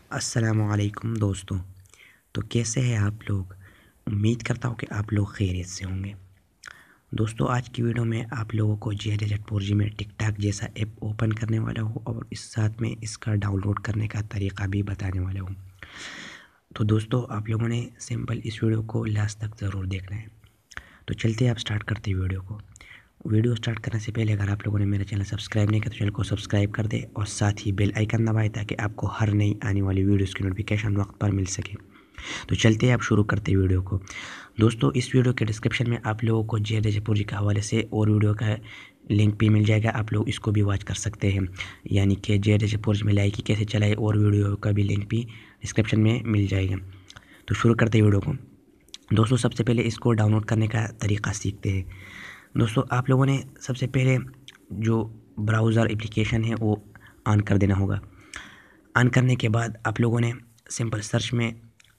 अस्सलामुअलैकुम दोस्तों। तो कैसे हैं आप लोग? उम्मीद करता हूँ कि आप लोग खैरियत से होंगे। दोस्तों, आज की वीडियो में आप लोगों को JZ4G में टिक टॉक जैसा ऐप ओपन करने वाला हूँ और इस साथ में इसका डाउनलोड करने का तरीका भी बताने वाला हूँ। तो दोस्तों, आप लोगों ने सिंपल इस वीडियो को लास्ट तक ज़रूर देखना है। तो चलते आप स्टार्ट करते हैं वीडियो को। वीडियो स्टार्ट करने से पहले अगर आप लोगों ने मेरा चैनल सब्सक्राइब नहीं किया तो चैनल को सब्सक्राइब कर दें और साथ ही बेल आइकन दबाएं ताकि आपको हर नई आने वाली वीडियोस की नोटिफिकेशन वक्त पर मिल सके। तो चलते हैं आप शुरू करते हैं वीडियो को। दोस्तों, इस वीडियो के डिस्क्रिप्शन में आप लोगों को JZ4G के हवाले से और वीडियो का लिंक भी मिल जाएगा। आप लोग इसको भी वॉच कर सकते हैं, यानी कि JZ4G में लाइक कैसे चलाए और वीडियो का भी लिंक भी डिस्क्रिप्शन में मिल जाएगा। तो शुरू करते हैं वीडियो को। दोस्तों, सबसे पहले इसको डाउनलोड करने का तरीका सीखते हैं। दोस्तों, आप लोगों ने सबसे पहले जो ब्राउज़र एप्लीकेशन है वो ऑन कर देना होगा। ऑन करने के बाद आप लोगों ने सिंपल सर्च में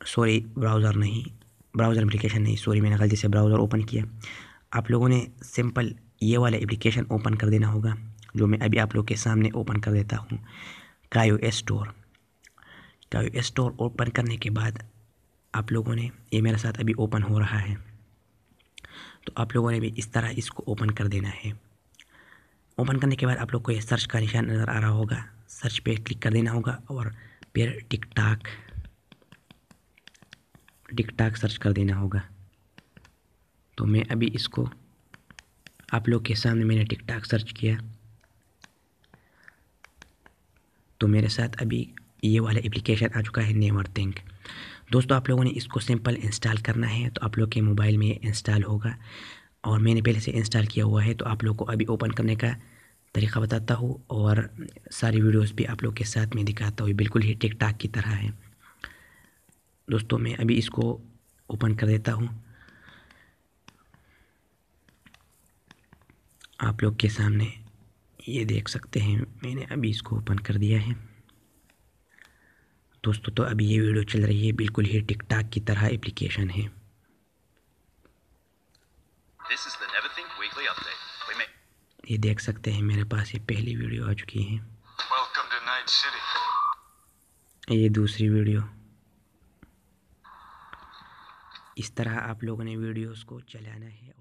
ब्राउज़र एप्लीकेशन नहीं, सॉरी, मैंने गलती से ब्राउज़र ओपन किया। आप लोगों ने सिंपल ये वाला एप्लीकेशन ओपन कर देना होगा, जो मैं अभी आप लोग के सामने ओपन कर देता हूँ। कायो स्टोर ओपन करने के बाद आप लोगों ने, ये मेरे साथ अभी ओपन हो रहा है, तो आप लोगों ने भी इस तरह इसको ओपन कर देना है। ओपन करने के बाद आप लोग को ये सर्च का निशान नज़र आ रहा होगा, सर्च पे क्लिक कर देना होगा और फिर टिक टॉक सर्च कर देना होगा। तो मैं अभी इसको आप लोग के सामने मैंने टिक टॉक सर्च किया, तो मेरे साथ अभी ये वाला एप्लीकेशन आ चुका है, नेवर थिंक। दोस्तों, आप लोगों ने इसको सिंपल इंस्टॉल करना है, तो आप लोग के मोबाइल में इंस्टॉल होगा और मैंने पहले से इंस्टॉल किया हुआ है। तो आप लोग को अभी ओपन करने का तरीका बताता हूँ और सारी वीडियोस भी आप लोग के साथ में दिखाता हूँ, बिल्कुल ही टिक टॉक की तरह है। दोस्तों, मैं अभी इसको ओपन कर देता हूँ आप लोग के सामने। ये देख सकते हैं, मैंने अभी इसको ओपन कर दिया है। दोस्तों, तो अभी ये वीडियो चल रही है, बिल्कुल ही टिक टॉक की तरह एप्लीकेशन है। ये देख सकते हैं, मेरे पास ये पहली वीडियो आ चुकी है, ये दूसरी वीडियो। इस तरह आप लोगों ने वीडियोस को चलाना है।